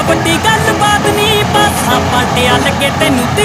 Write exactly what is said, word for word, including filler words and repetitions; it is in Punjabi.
वड्डी गल बात नी पासा पाटिया लगे तेनू।